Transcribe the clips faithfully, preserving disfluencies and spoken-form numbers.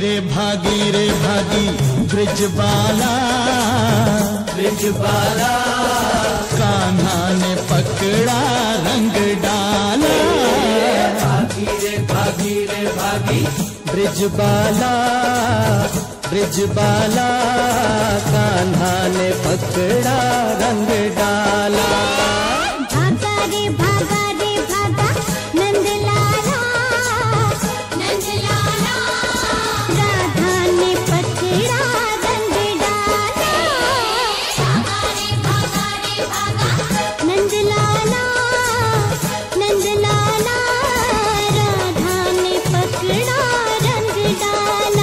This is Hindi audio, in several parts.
रे भागी रे भागी ब्रिजबाला, ब्रिजबाला कान्हा ने पकड़ा रंग डाला। भागी रे भागी रे भागी ब्रिजबाला, ब्रिजबाला कान्हा ने पकड़ा रंग डाला। भागा रे भागा रे भागा नंदलाला, नंदलाला राधा ने पकड़ा रंग डाला। भागा रे भागा रे भागा नंदलाला, नंदलाला राधा ने पकड़ा रंग डाला।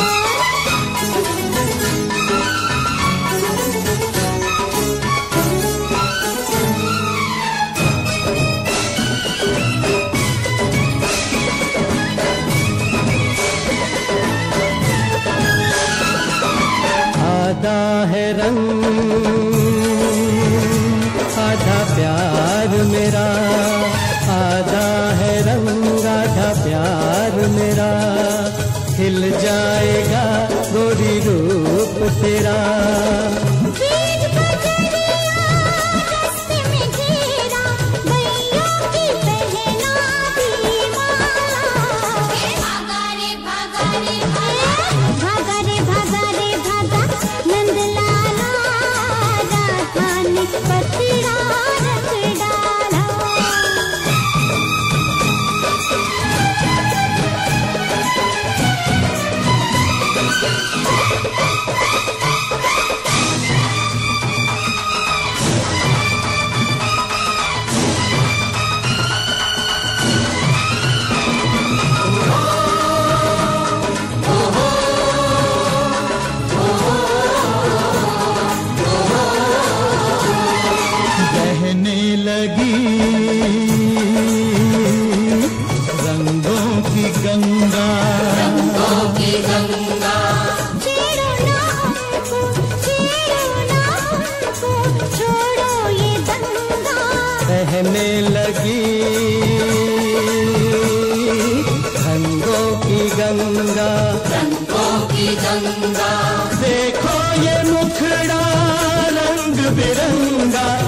आधा है रंग आधा प्यार मेरा, आधा है रंग आधा प्यार मेरा। खिल जाएगा गोरी रूप तेरा। बहने लगी रंगों की गंगा, रंगों की गंगा। छेड़ो ना हमको, छेड़ो ना हमको, छोड़ो ये दंगा। बहने लगी रंगों की गंगा, रंगों की गंगा। देखो ये मुखड़ा रंग बिरंगा,